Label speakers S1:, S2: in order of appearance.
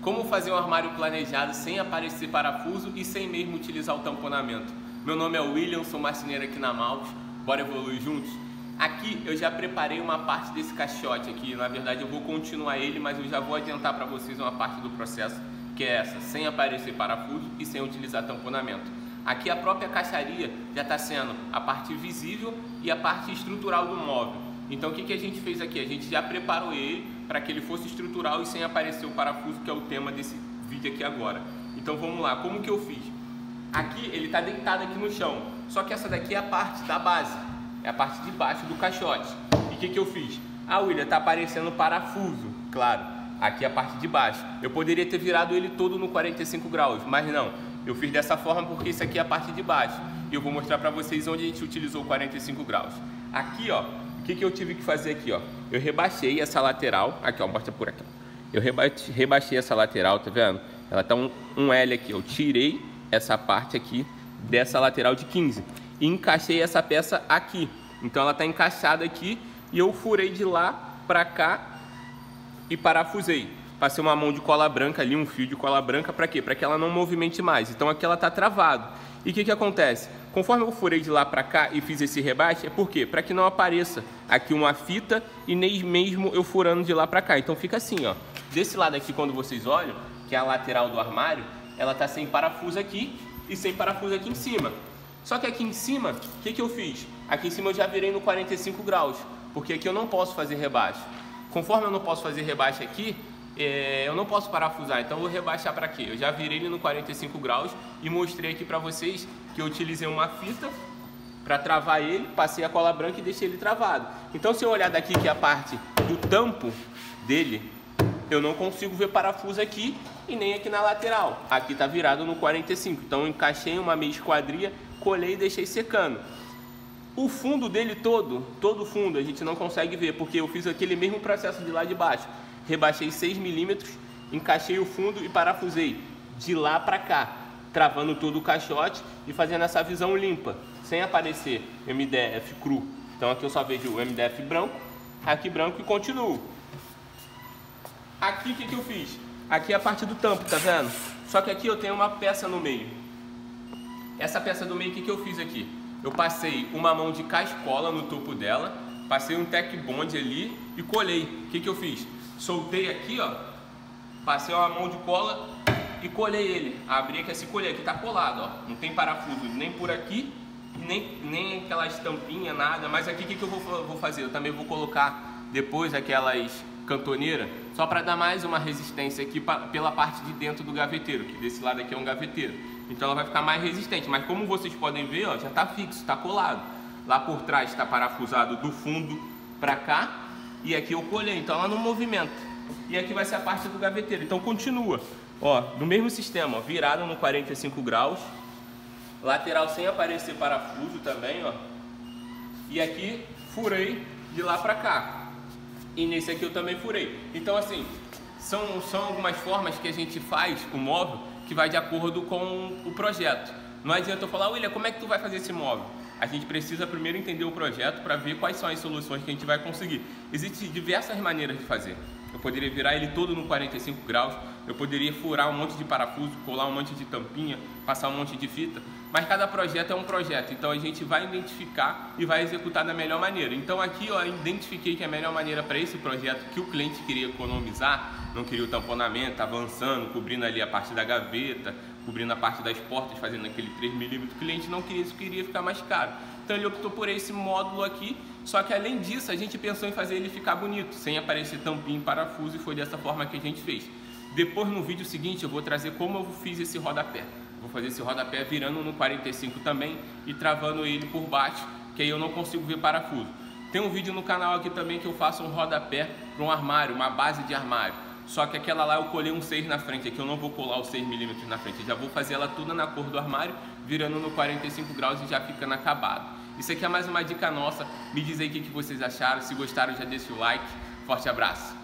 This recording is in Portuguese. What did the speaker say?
S1: Como fazer um armário planejado sem aparecer parafuso e sem mesmo utilizar o tamponamento? Meu nome é William, sou marceneiro aqui na Malcos, bora evoluir juntos? Aqui eu já preparei uma parte desse caixote aqui, na verdade eu vou continuar ele, mas eu já vou adiantar para vocês uma parte do processo, que é essa, sem aparecer parafuso e sem utilizar tamponamento. Aqui a própria caixaria já está sendo a parte visível e a parte estrutural do móvel. Então o que a gente fez aqui? A gente já preparou ele para que ele fosse estrutural e sem aparecer o parafuso, que é o tema desse vídeo aqui agora. Então vamos lá, como que eu fiz? Aqui ele está deitado aqui no chão, só que essa daqui é a parte da base, é a parte de baixo do caixote. E o que eu fiz? Ah, William, está aparecendo parafuso, claro, aqui é a parte de baixo. Eu poderia ter virado ele todo no 45 graus, mas não. Eu fiz dessa forma porque isso aqui é a parte de baixo. E eu vou mostrar para vocês onde a gente utilizou 45 graus. Aqui, ó, o que eu tive que fazer aqui, ó? Eu rebaixei essa lateral, aqui, ó, mostra por aqui. Eu rebaixei essa lateral, tá vendo? Ela tá um L aqui, eu tirei essa parte aqui dessa lateral de 15 e encaixei essa peça aqui. Então ela tá encaixada aqui e eu furei de lá pra cá e parafusei. Passei uma mão de cola branca ali, um fio de cola branca, para quê? Para que ela não movimente mais. Então aqui ela tá travada. E o que acontece? Conforme eu furei de lá para cá e fiz esse rebaixe, é por quê? Para que não apareça aqui uma fita e nem mesmo eu furando de lá para cá. Então fica assim, ó. Desse lado aqui, quando vocês olham, que é a lateral do armário, ela tá sem parafuso aqui e sem parafuso aqui em cima. Só que aqui em cima, o que eu fiz? Aqui em cima eu já virei no 45 graus, porque aqui eu não posso fazer rebaixo. Conforme eu não posso fazer rebaixo aqui, eu não posso parafusar, então eu vou rebaixar para quê? Eu já virei ele no 45 graus e mostrei aqui para vocês que eu utilizei uma fita para travar ele, passei a cola branca e deixei ele travado. Então se eu olhar daqui, que é a parte do tampo dele, eu não consigo ver parafuso aqui e nem aqui na lateral. Aqui tá virado no 45, então eu encaixei uma meia esquadria, colei e deixei secando. O fundo dele todo o fundo a gente não consegue ver, porque eu fiz aquele mesmo processo de lá de baixo. Rebaixei 6 milímetros, encaixei o fundo e parafusei de lá para cá, travando todo o caixote e fazendo essa visão limpa, sem aparecer MDF cru. Então aqui eu só vejo o MDF branco, aqui branco e continuo. Aqui o que eu fiz? Aqui é a parte do tampo, tá vendo? Só que aqui eu tenho uma peça no meio. Essa peça do meio, o que eu fiz aqui? Eu passei uma mão de cascola no topo dela, passei um Tec Bond ali e colei. O que eu fiz? Soltei aqui, ó, passei uma mão de cola e colei ele. Abri aqui assim, colei, aqui tá colado, ó. Não tem parafuso nem por aqui, nem aquelas tampinhas, nada. Mas aqui o que eu vou fazer? Eu também vou colocar depois aquelas cantoneiras, só para dar mais uma resistência aqui pela parte de dentro do gaveteiro, que desse lado aqui é um gaveteiro. Então ela vai ficar mais resistente, mas como vocês podem ver, ó, já tá fixo, tá colado. Lá por trás está parafusado do fundo para cá. E aqui eu colhei, então ela não movimenta. E aqui vai ser a parte do gaveteiro. Então continua, ó, no mesmo sistema, ó, virado no 45 graus. Lateral sem aparecer parafuso também, ó. E aqui furei de lá pra cá. E nesse aqui eu também furei. Então assim, são algumas formas que a gente faz o móvel que vai de acordo com o projeto. Não adianta eu falar, William, como é que tu vai fazer esse móvel? A gente precisa primeiro entender o projeto para ver quais são as soluções que a gente vai conseguir. Existem diversas maneiras de fazer. Eu poderia virar ele todo no 45 graus, eu poderia furar um monte de parafuso, colar um monte de tampinha, passar um monte de fita, mas cada projeto é um projeto, então a gente vai identificar e vai executar da melhor maneira. Então aqui eu identifiquei que a melhor maneira para esse projeto, que o cliente queria economizar, não queria o tamponamento, avançando, cobrindo ali a parte da gaveta, cobrindo a parte das portas, fazendo aquele 3 milímetros, o cliente não queria isso, queria ficar mais caro. Então ele optou por esse módulo aqui, só que além disso a gente pensou em fazer ele ficar bonito, sem aparecer tampinha e parafuso, e foi dessa forma que a gente fez. Depois no vídeo seguinte eu vou trazer como eu fiz esse rodapé. Vou fazer esse rodapé virando no 45 também e travando ele por baixo, que aí eu não consigo ver parafuso. Tem um vídeo no canal aqui também que eu faço um rodapé para um armário, uma base de armário. Só que aquela lá eu colei um 6 na frente, aqui eu não vou colar os 6 milímetros na frente, eu já vou fazer ela toda na cor do armário, virando no 45 graus e já ficando acabado. Isso aqui é mais uma dica nossa, me diz aí o que vocês acharam, se gostaram já deixa o like, forte abraço!